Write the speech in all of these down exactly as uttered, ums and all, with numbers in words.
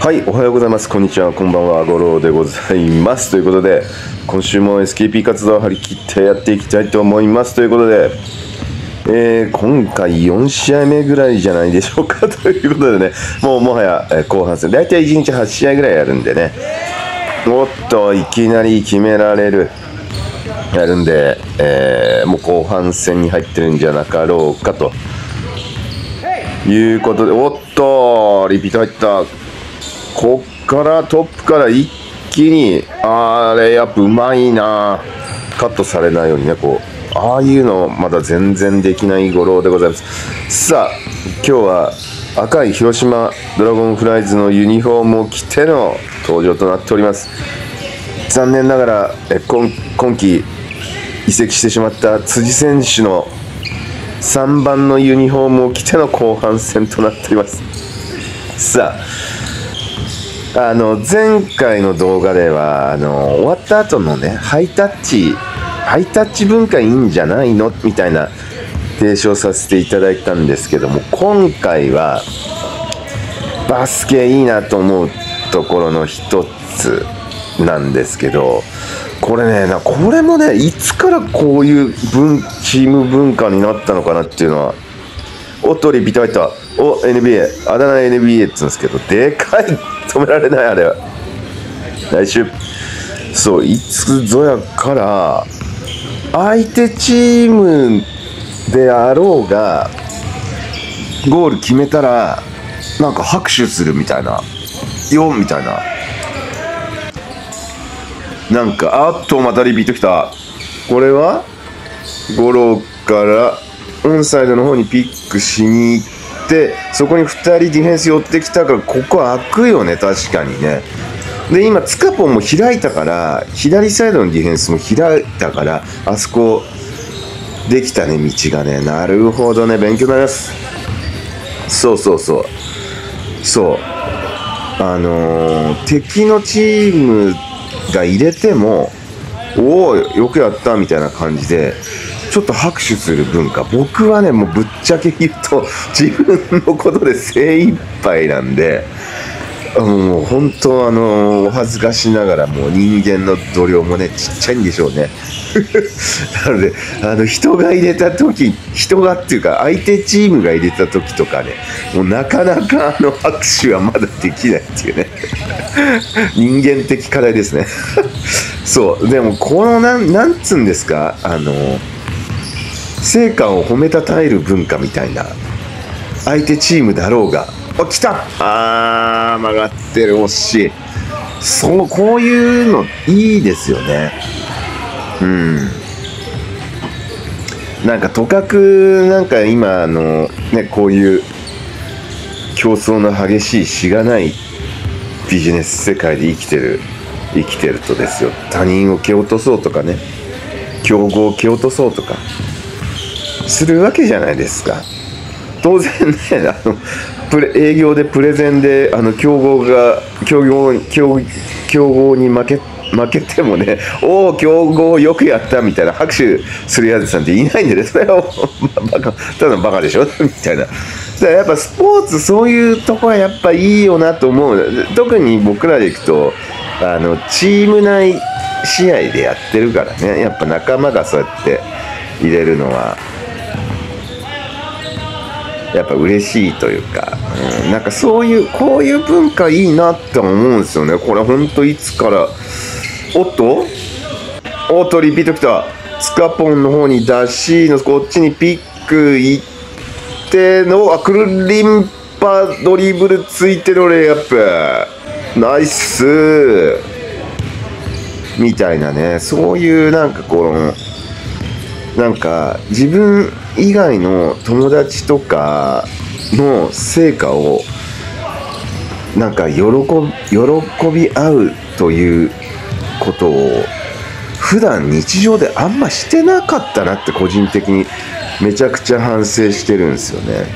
はい、おはようございます。こんにちは、こんばんは、五郎でございます。ということで、今週も エスケーピー 活動を張り切ってやっていきたいと思います。ということで、えー、今回よん試合目ぐらいじゃないでしょうかということでね、もうもはや、えー、後半戦、だいたいいちにちはち試合ぐらいやるんでね、おっと、いきなり決められる、やるんで、えー、もう後半戦に入ってるんじゃなかろうかということで、おっと、リピート入った。こっからトップから一気に、あれやっぱうまいな、カットされないようにね、こうああいうのまだ全然できない五郎でございます。さあ今日は赤い広島ドラゴンフライズのユニフォームを着ての登場となっております。残念ながらえ 今, 今季移籍してしまった辻選手のさんばんのユニフォームを着ての後半戦となっております。さああの前回の動画ではあの終わった後のねハイタッチハイタッチ文化いいんじゃないのみたいな提唱させていただいたんですけども、今回はバスケいいなと思うところの一つなんですけど、これねなこれもねいつからこういう文チーム文化になったのかなっていうのは、おっとリピート入った、お エヌビーエー あだ名 エヌビーエー って言うんですけど、でかい、止められない、あれは来週そういつぞやから相手チームであろうがゴール決めたらなんか拍手するみたいなよみたいな、なんかあっとまたリピートきた。これはゴロからオンサイドの方にピックしに行って、そこにふたりディフェンス寄ってきたから、ここ開くよね確かにね。で今ツカポンも開いたから左サイドのディフェンスも開いたから、あそこできたね道がね。なるほどね、勉強になります。そうそうそうそうあのー、敵のチームが入れてもおおよくやったみたいな感じでちょっと拍手する文化、僕はねもうぶっちゃけ言うと自分のことで精一杯なんで、もう本当あのお恥ずかしながらもう人間の度量もねちっちゃいんでしょうねなのであの人が入れた時人がっていうか相手チームが入れた時とかね、もうなかなかあの拍手はまだできないっていうね人間的課題ですねそうでもこのなんなんつうんですか、あの成果を褒めたたえる文化みたいな、相手チームだろうが、あ来た、あー曲がってる、惜しい。そうこういうのいいですよね。うんなんかとかくなんか今あのねこういう競争の激しいしがないビジネス世界で生きてる生きてるとですよ、他人を蹴落とそうとかね、競合を蹴落とそうとかするわけじゃないですか。当然ね、あのプレ営業でプレゼンであの競合が競合競競合に負け負けてもね、おお競合よくやったみたいな拍手するやつなんていないんでね、それはバカただのバカでしょみたいな。だからやっぱスポーツそういうとこはやっぱいいよなと思う。特に僕らでいくとあのチーム内試合でやってるからね、やっぱ仲間がそうやって入れるのはやっぱ嬉しいというか、うん、なんかそういうこういう文化いいなって思うんですよね。これほんといつから、おっとおっとリピートきた、スカポンの方に出しのこっちにピックいっての、あクルリンパドリブルついてのレイアップナイスみたいなね、そういうなんかこのなんか自分以外の友達とかの成果をなんか喜び、喜び合うということを普段日常であんましてなかったなって個人的にめちゃくちゃ反省してるんですよね。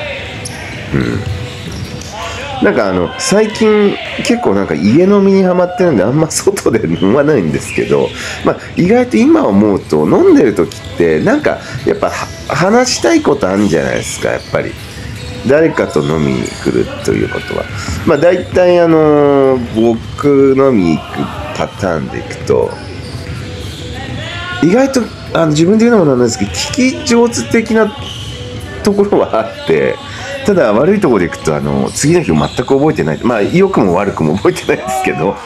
うん、なんかあの最近結構なんか家飲みにハマってるんであんま外で飲まないんですけど、まあ、意外と今思うと飲んでる時ってなんかやっぱ話したいことあるんじゃないですか。やっぱり誰かと飲みに来るということは、まあ大体あの僕飲みに行くパターンでいくと、意外とあの自分で言うのもなんですけど、聞き上手的なところはあって、ただ悪いところでいくと、あの次の日を全く覚えてない、まあ良くも悪くも覚えてないですけど、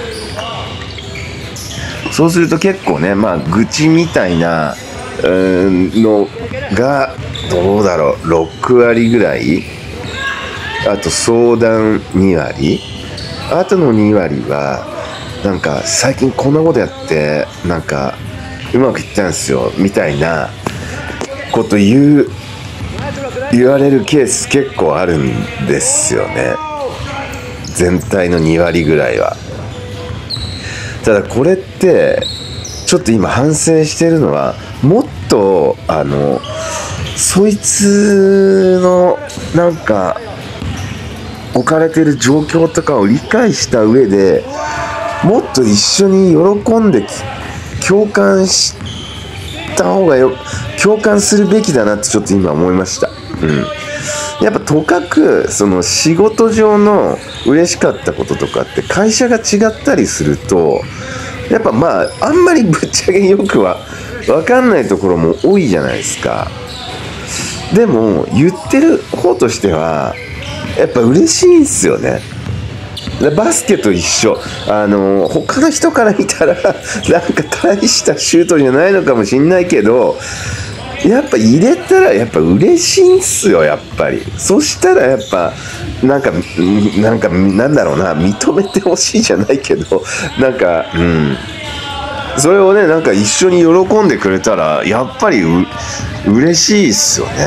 そうすると結構ね、まあ愚痴みたいなのがどうだろう、ろくわりぐらい、あと相談にわり、あとのにわりはなんか最近こんなことやってなんかうまくいったんですよみたいなこと言う言われるケース結構あるんですよね。全体のにわりぐらいは。ただこれってちょっと今反省してるのは、もっとあのそいつのなんか置かれてる状況とかを理解した上で、もっと一緒に喜んで共感した方がよ共感するべきだなってちょっと今思いました。うん。やっぱとかくその仕事上の嬉しかったこととかって会社が違ったりすると、やっぱまああんまりぶっちゃけよくは分かんないところも多いじゃないですか。でも言ってる方としてはやっぱ嬉しいんすよね。バスケと一緒、あの他の人から見たらなんか大したシュートじゃないのかもしんないけど、やっぱ入れたらやっぱ嬉しいんすよ、やっぱり。そしたらやっぱなんかなんかなんだろうな、認めてほしいじゃないけど、なんかうんそれをね、なんか一緒に喜んでくれたらやっぱりう嬉しいっすよね。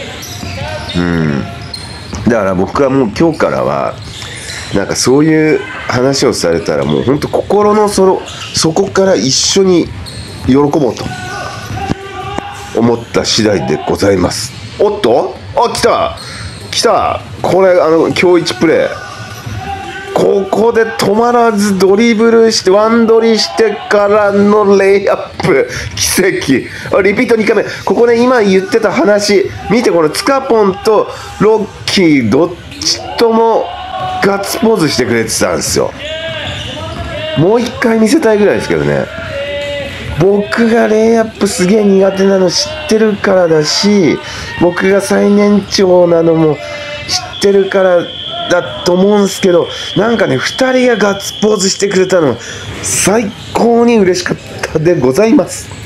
うん。だから僕はもう今日からはなんかそういう話をされたらもう本当心のその底から一緒に喜ぼうと思った次第でございます。おっと、あ、来た来た、これあの今日一プレー、ここで止まらずドリブルしてワンドリしてからのレイアップ、奇跡。あ、リピートにかいめ。ここね、今言ってた話見て、このツカポンとロッキーどっちともガッツポーズしてくれてたんですよ。もう一回見せたいぐらいですけどね。僕がレイアップすげえ苦手なの知ってるからだし、僕が最年長なのも知ってるからだと思うんですけど、なんかねふたりがガッツポーズしてくれたの最高に嬉しかったでございます。